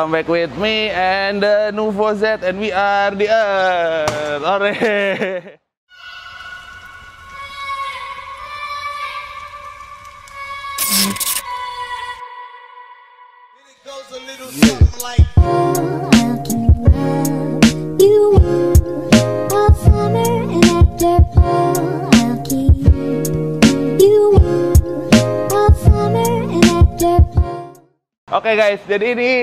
Come back with me and the Nuvo Z and we are the Earth. Ore. Oke guys, jadi ini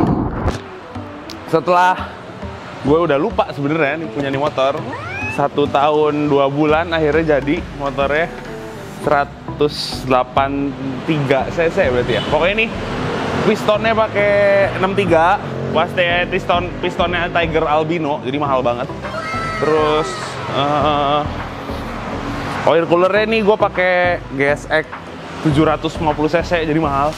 setelah gue udah lupa sebenarnya nih punya nih motor 1 tahun 2 bulan akhirnya jadi motornya 183 cc berarti ya. Pokoknya ini pistonnya pakai 63, pasti pistonnya Tiger Albino, jadi mahal banget. Terus oil coolernya nih gue pakai GSX 750 cc, jadi mahal.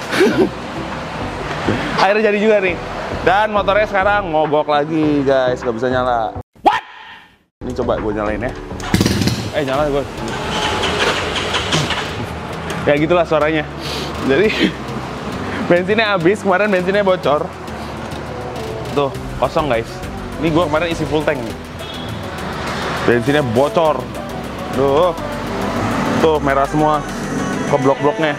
Akhirnya jadi juga nih. Dan motornya sekarang mogok lagi guys, gak bisa nyala. What? Ini coba gue nyalain ya. Nyala gue. Ya gitulah suaranya. Jadi bensinnya habis, kemarin bensinnya bocor. Tuh, kosong guys. Ini gue kemarin isi full tank. Bensinnya bocor. Tuh merah semua ke blok-bloknya.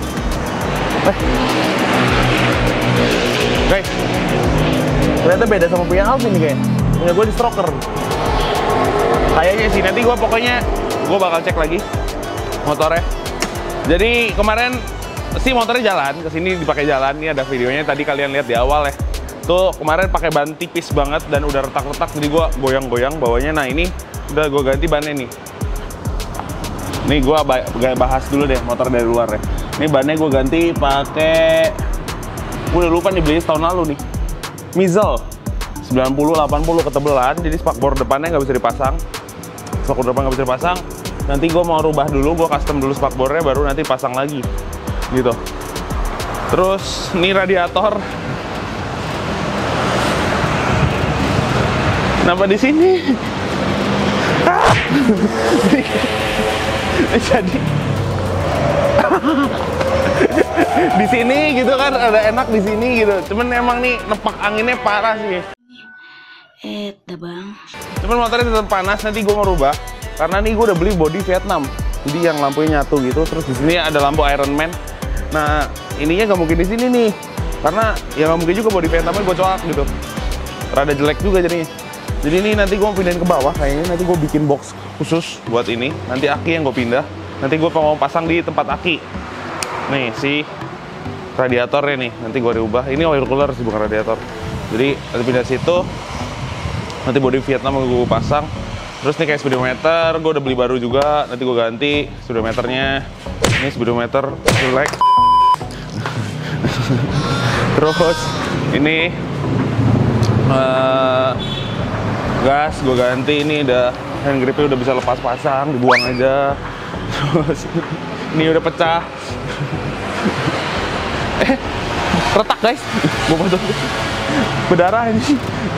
Guys, ternyata beda sama punya Alvin nih kayaknya. Punya gue di stroker. Kayaknya sih, nanti gue bakal cek lagi motornya. Jadi kemarin sih motornya jalan, kesini dipakai jalan. Ini ada videonya tadi kalian lihat di awal ya. Tuh kemarin pakai ban tipis banget dan udah retak-retak, jadi gue goyang-goyang bawahnya. Nah ini udah gue ganti bannya nih. Nih gue bahas dulu deh motor dari luar ya. Ini bannya gue ganti pakai, gue udah lupa nih beli tahun lalu nih, Mizel 90-80 ketebelan, jadi spakbor depannya nggak bisa dipasang. Spakbor depan nggak bisa dipasang. Nanti gue mau rubah dulu, gue custom dulu spakbornya, baru nanti pasang lagi gitu. Terus ini radiator, kenapa di sini? Jadi di sini gitu kan, ada enak di sini gitu. Cuman emang nih nepak anginnya parah sih. Bang. Cuman motornya tetap panas, nanti gue ngerubah. Karena nih gue udah beli body Vietnam. Jadi yang lampunya nyatu gitu. Terus di sini ada lampu Iron Man. Nah, ininya nggak mungkin di sini nih. Karena ya nggak mungkin juga body Vietnamnya gue coak gitu. Rada jelek juga jadinya. Jadi ini nanti gue mau pindahin ke bawah. Kayaknya nanti gue bikin box khusus buat ini. Nanti aki yang gue pindah. Nanti gue mau pasang di tempat aki. Nih si radiatornya nih, nanti gue rubah. Ini oil cooler sih, bukan radiator. Jadi nanti pindah situ. Nanti body Vietnam gue pasang. Terus nih kayak speedometer, gue udah beli baru juga. Nanti gue ganti speedometernya. Ini speedometer relax. Terus ini gas gue ganti. Ini udah hand gripnya udah bisa lepas pasang, dibuang aja. Terus ini udah pecah. Retak guys, berdarah ini.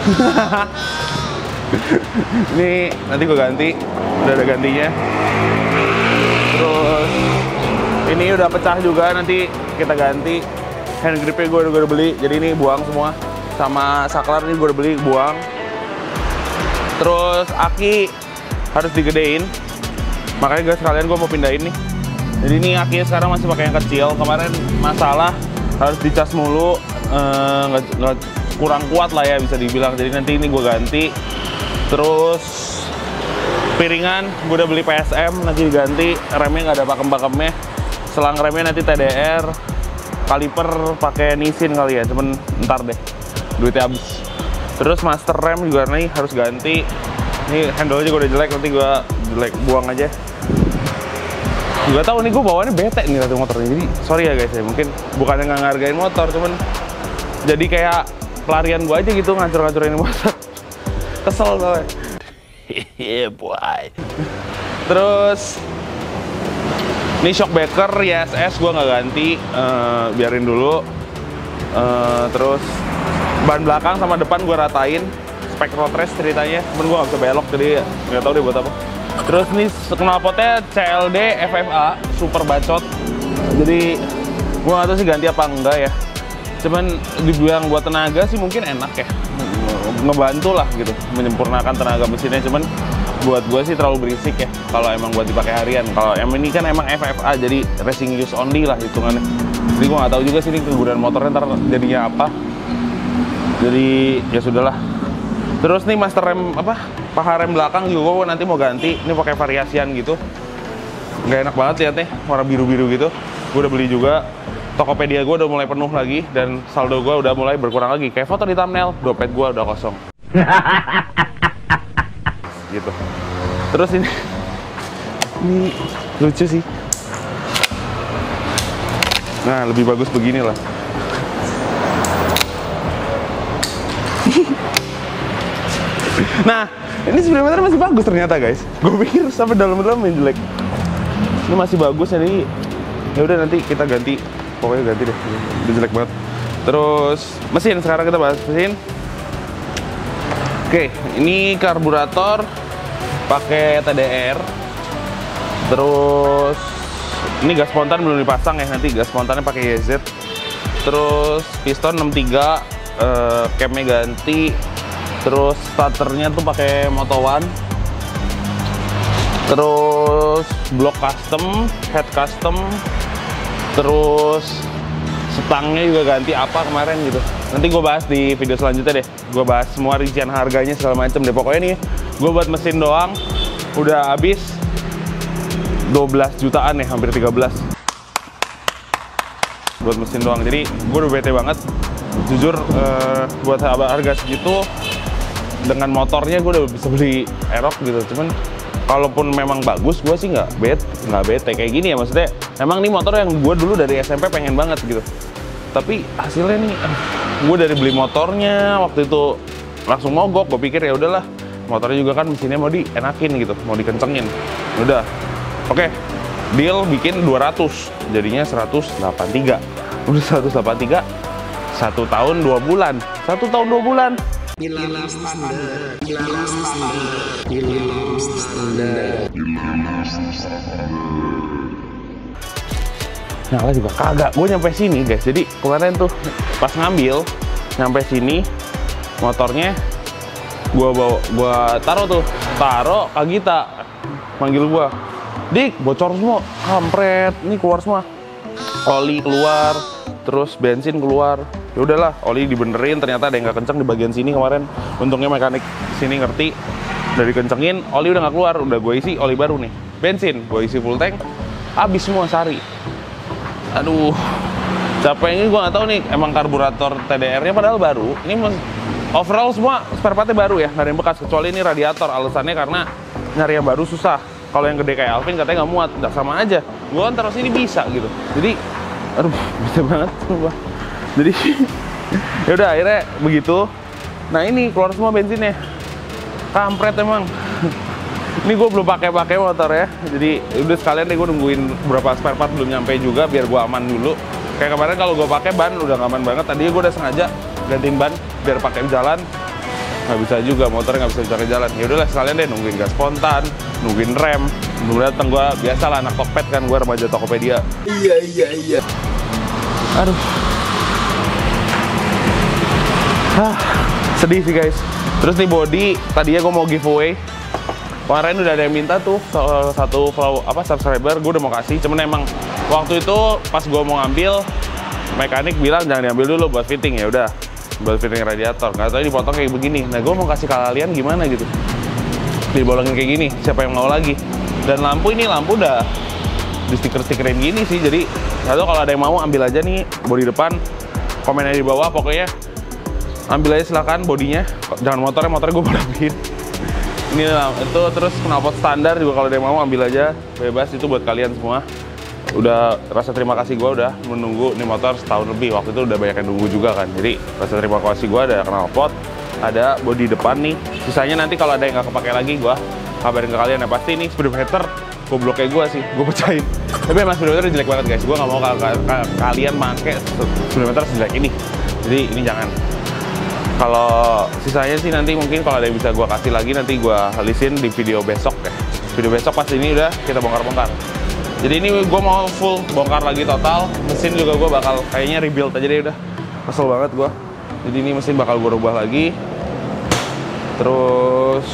Ini nanti gue ganti, udah ada gantinya. Terus ini udah pecah juga, nanti kita ganti. Hand gripnya gue udah beli, jadi ini buang semua. Sama saklar ini gue udah beli, buang. Terus aki harus digedein, makanya guys sekalian gue mau pindahin nih. Jadi ini akinya sekarang masih pakai yang kecil. Kemarin masalah harus dicas mulu, nggak kurang kuat lah ya bisa dibilang. Jadi nanti ini gue ganti. Terus piringan gue udah beli PSM, nanti diganti. Remnya nggak ada pakem-pakemnya. Selang remnya nanti TDR. Kaliper pakai Nissin kali ya, cuman ntar deh, duitnya habis. Terus master rem juga nih harus ganti. Ini handle-nya gue udah jelek, nanti gue buang aja. Gak tau nih, gue bawaannya bete nih satu motornya. Jadi sorry ya guys ya, mungkin bukannya nggak ngehargain motor, cuman jadi kayak pelarian gue aja gitu, ngancur-ngancurin motor. Kesel gue. Yeah boy. Terus ini shockbreaker YSS gue nggak ganti, biarin dulu. Terus ban belakang sama depan gue ratain. Spek road race ceritanya, cuman gue nggak bisa belok, jadi nggak tahu deh buat apa. Terus nih knalpotnya CLD FFA super bacot. Jadi gue nggak tahu sih ganti apa enggak ya. Cuman dibilang buat tenaga sih mungkin enak ya, ngebantu lah gitu, menyempurnakan tenaga mesinnya. Cuman buat gue sih terlalu berisik ya kalau emang buat dipakai harian. Kalau yang ini kan emang FFA, jadi racing use only lah hitungannya. Jadi gue nggak tahu juga sih ini kegunaan motornya ntar jadinya apa. Jadi ya sudahlah. Terus nih master rem apa, paha rem belakang juga gue nanti mau ganti. Ini pakai variasian gitu, nggak enak banget ya teh, warna biru-biru gitu. Gue udah beli juga. Tokopedia gue udah mulai penuh lagi dan saldo gue udah mulai berkurang lagi. Kayak foto di thumbnail, dompet gue udah kosong. Gitu. Terus ini lucu sih. Nah, lebih bagus begini lah. Nah, ini speedometer masih bagus ternyata guys. Gue pikir sampai dalam-dalam yang jelek. Ini masih bagus, jadi ya udah nanti kita ganti. Pokoknya ganti deh, udah jelek banget. Terus mesin, sekarang kita bahas mesin. Oke, ini karburator pakai TDR. Terus ini gas spontan belum dipasang ya, nanti gas spontannya pakai YZ. Terus piston 63, camnya ganti. Terus starternya tuh pakai Moto1. Terus blok custom, head custom. Terus setangnya juga ganti apa kemarin gitu. Nanti gue bahas di video selanjutnya deh. Gue bahas semua rincian harganya segala macem deh. Pokoknya nih gue buat mesin doang udah habis 12 jutaan ya, hampir 13 buat mesin doang. Jadi gue udah bete banget jujur. Buat harga segitu dengan motornya gue udah bisa beli Aerox gitu. Cuman kalaupun memang bagus, gue sih nggak bete kayak gini ya. Maksudnya emang nih motor yang gue dulu dari SMP pengen banget gitu. Tapi hasilnya nih, gue dari beli motornya waktu itu langsung mogok. Gue pikir ya udahlah, motornya juga kan mesinnya mau dienakin gitu, mau dikencengin. Udah, oke, deal bikin 200, jadinya 183. Udah 183, 1 tahun 2 bulan, 1 tahun 2 bulan. Nyala juga kagak. Gue nyampe sini guys. Jadi kemarin tuh pas ngambil nyampe sini motornya gue taruh Kak Gita manggil gue, Dik, bocor semua, kampret, ini keluar semua, oli keluar, terus bensin keluar. Ya udahlah, oli dibenerin, ternyata ada yang nggak kenceng di bagian sini kemarin. Untungnya mekanik sini ngerti, udah dikencengin, oli udah nggak keluar. Udah gue isi oli baru nih, bensin gue isi full tank, habis semua sehari. Aduh, capeknya gue nggak tahu nih. Emang karburator TDR-nya padahal baru. Ini overall semua spare part-nya baru ya, nggak ada yang bekas kecuali ini radiator. Alasannya karena nyari yang baru susah. Kalau yang gede kayak Alvin katanya nggak muat, udah sama aja. Gue kan taruh sini bisa gitu. Jadi, aduh, bisa banget sumpah. Jadi ya udah akhirnya begitu. Nah ini keluar semua bensinnya, kampret emang. Ini gue belum pakai motor ya. Jadi udah sekalian deh gue nungguin beberapa spare part belum nyampe juga biar gue aman dulu. Kayak kemarin kalau gue pakai ban udah aman banget. Tadinya gue udah sengaja gantiin ban biar pakai jalan. Nggak bisa juga, motornya nggak bisa pakai jalan. Ya udahlah sekalian deh nungguin gas spontan, nungguin rem. Belum datang. Gue biasalah anak Tokped kan, gue remaja Tokopedia. Iya. Aduh. Sedih sih guys. Terus nih body, tadinya gue mau giveaway. Kemarin udah ada yang minta tuh satu subscriber, gue udah mau kasih. Cuman emang waktu itu pas gue mau ngambil, mekanik bilang jangan diambil dulu buat fitting. Ya udah, buat fitting radiator. Nggak tahu dipotong kayak begini. Nah gue mau kasih ke kalian gimana gitu, dibolongin kayak gini. Siapa yang mau lagi? Dan lampu udah di stiker-stikerin gini sih. Jadi nggak tahu, kalau ada yang mau ambil aja nih bodi depan. Komen aja di bawah pokoknya. Ambil aja silakan bodinya, jangan motornya gue balakin. Ini itu terus knalpot standar juga kalau ada yang mau ambil aja, bebas, itu buat kalian semua. Udah rasa terima kasih gue udah menunggu nih motor setahun lebih. Waktu itu udah banyak yang nunggu juga kan. Jadi rasa terima kasih gue, ada knalpot, ada bodi depan nih. Sisanya nanti kalau ada yang nggak kepake lagi gue kabarin ke kalian ya. Pasti nih speedometer goblok kayak gue sih, gue pecahin. Tapi emang speedometer jelek banget guys. Gue nggak mau kalian pakai speedometer sejelek ini. Jadi ini jangan. Kalau sisanya sih nanti mungkin kalau ada yang bisa gue kasih lagi nanti gue lisin di video besok ya. Video besok pas ini udah kita bongkar-bongkar. Jadi ini gue mau full bongkar lagi total. Mesin juga gue bakal kayaknya rebuild aja deh udah. Kesel banget gua. Jadi ini mesin bakal gua rubah lagi. Terus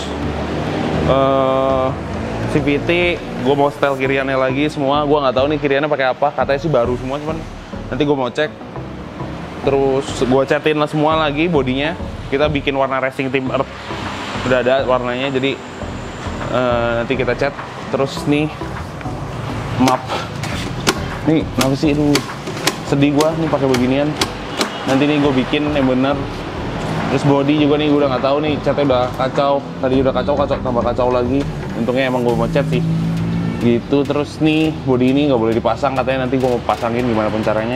CVT gua mau setel kiriannya lagi semua. Gua nggak tahu nih kiriannya pakai apa. Katanya sih baru semua, cuman nanti gua mau cek. Terus gua catin lah semua lagi bodinya. Kita bikin warna racing team Earth. Udah ada warnanya, jadi nanti kita cat. Terus nih map. Nih, kenapa sih? Aduh, sedih gua nih pakai beginian. Nanti nih gue bikin yang bener. Terus body juga nih gue udah nggak tahu nih, catnya udah kacau. Tadi udah kacau tambah kacau lagi. Untungnya emang gue mau cat sih. Gitu. Terus nih body ini nggak boleh dipasang, katanya nanti gue mau pasangin gimana pun caranya.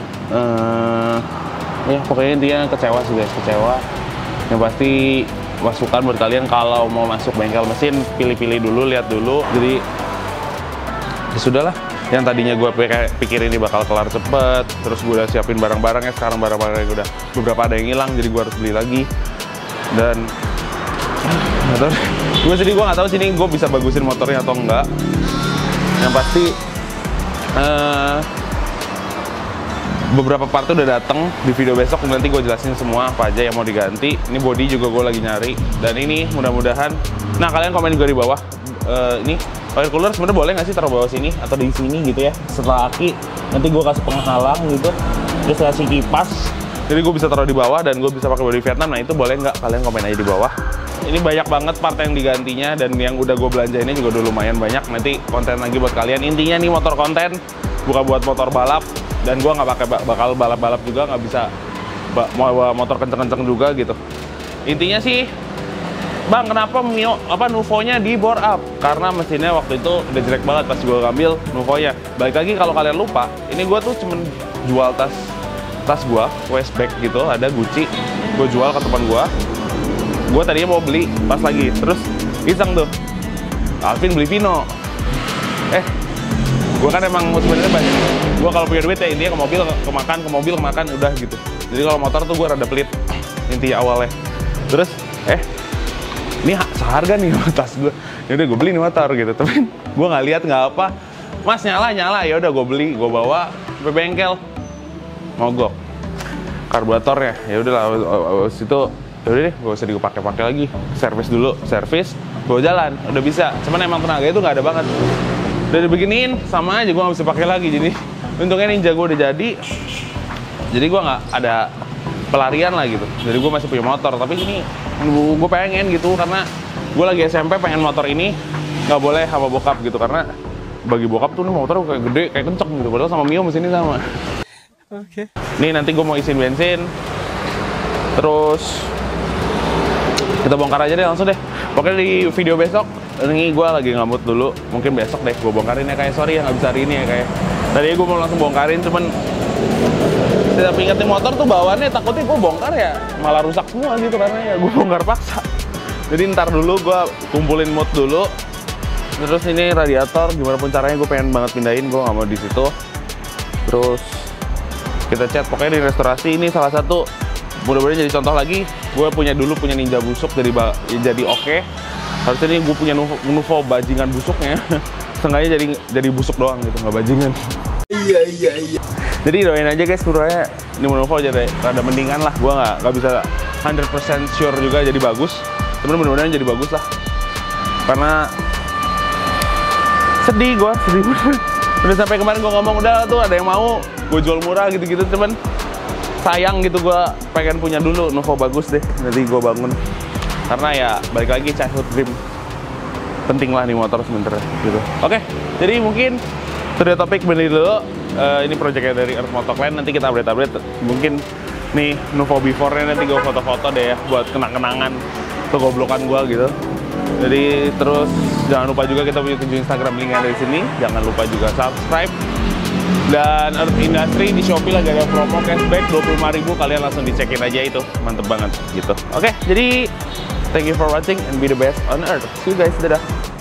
Ya pokoknya intinya kecewa sih guys, kecewa. Yang pasti masukan buat kalian kalau mau masuk bengkel mesin, pilih-pilih dulu, lihat dulu. Jadi ya sudahlah. Yang tadinya gue pikir ini bakal kelar cepet, terus gue udah siapin barang-barangnya, sekarang barang-barangnya udah beberapa ada yang hilang, jadi gue harus beli lagi. Dan nggak tahu, gue sedih, gue nggak tahu sini gue bisa bagusin motornya atau enggak. Yang pasti beberapa part udah dateng di video besok, nanti gue jelasin semua apa aja yang mau diganti. Ini body juga gue lagi nyari, dan ini mudah-mudahan. Nah kalian komen juga di bawah. Ini oil cooler sebenarnya boleh nggak sih taruh bawah sini atau di sini gitu ya, setelah aki nanti gue kasih penghalang gitu, terus kasih kipas, jadi gue bisa taruh di bawah dan gue bisa pakai body Vietnam. Nah itu boleh nggak, kalian komen aja di bawah. Ini banyak banget part yang digantinya, dan yang udah gue belanjainnya juga udah lumayan banyak. Nanti konten lagi buat kalian. Intinya nih motor konten, bukan buat motor balap, dan gue nggak pakai bakal balap-balap juga, nggak bisa bawa motor kenceng-kenceng juga gitu. Intinya sih, Bang, kenapa Nuvo-nya di bore up? Karena mesinnya waktu itu udah jelek banget pas gue ngambil Nuvo-nya. Balik lagi kalau kalian lupa, ini gue tuh cuman jual tas gue, waist bag gitu, ada Gucci. Gue jual ke teman gue. Gue tadinya mau beli pas lagi, terus iseng tuh, Alvin beli Vino. Gue kan emang sebenarnya banyak. Gue kalau punya duit ya intinya ke mobil, ke makan, udah gitu. Jadi kalau motor tuh gue rada pelit intinya awalnya. Terus ini seharga nih tas gue, yaudah gue beli nih motor gitu. Tapi gue nggak lihat nggak apa, Mas nyala, ya udah gue beli, gue bawa ke bengkel, mogok karburatornya. Ya udahlah, abis itu yaudah deh, gak usah dipakai lagi, servis dulu, gue jalan, udah bisa. Cuman emang tenaga itu nggak ada banget, udah dibeginiin sama aja gue nggak bisa pakai lagi. Jadi untungnya Ninja gue udah jadi gue nggak ada pelarian lah gitu. Jadi gue masih punya motor, tapi ini gue pengen gitu karena gue lagi SMP pengen motor ini, nggak boleh sama bokap gitu, karena bagi bokap tuh nih motor kayak gede, kayak kenceng gitu, padahal sama Mio mesinnya sama. Oke. Nih nanti gue mau isiin bensin, terus kita bongkar aja deh langsung deh. Pokoknya di video besok, ini gue lagi ngamut dulu, mungkin besok deh gue bongkarin ya, kayak sorry ya nggak bisa hari ini ya kayak. Tadi gue mau langsung bongkarin, cuman setiap ingetin motor tuh bawaannya takutnya gue bongkar ya malah rusak semua gitu, karena ya gue bongkar paksa. Jadi ntar dulu gue kumpulin mood dulu. Terus ini radiator, gimana pun caranya gue pengen banget pindahin, gue nggak mau di situ. Terus kita cat, pokoknya di restorasi ini salah satu. Mudah-mudahan jadi contoh lagi. Gue punya Ninja busuk jadi oke. Harusnya ini gue punya Nuvo bajingan busuknya. Sengaja jadi busuk doang gitu, nggak bajingan. Iya. Jadi doain aja guys, kurangnya ini Nuvo jadi rada mendingan lah. Gue nggak bisa 100% sure juga jadi bagus. Tapi mudah-mudahan jadi bagus lah. Karena sedih bener. Udah sampai kemarin gue ngomong udah tuh ada yang mau gue jual murah gitu-gitu, cuman sayang gitu, gue pengen punya dulu Nuvo bagus deh. Nanti gue bangun. Karena ya balik lagi childhood dream. Penting lah nih motor sebenernya gitu. Oke, jadi mungkin sudah topik beli dulu. Ini proyeknya dari Earth Motoclan, nanti kita update. Mungkin nih Nuvo before-nya nanti gue foto-foto deh ya buat kenang-kenangan kegoblokan gue gitu. Jadi terus jangan lupa juga kita punya tujuh Instagram, linknya dari sini. Jangan lupa juga subscribe. Dan Earth Industry di Shopee lagi ada promo cashback 25.000, kalian langsung dicekin aja itu, mantep banget gitu. Oke, jadi thank you for watching and be the best on Earth. See you guys, dadah.